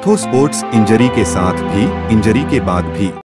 ortho sports injury के साथ भी, इंजरी के बाद भी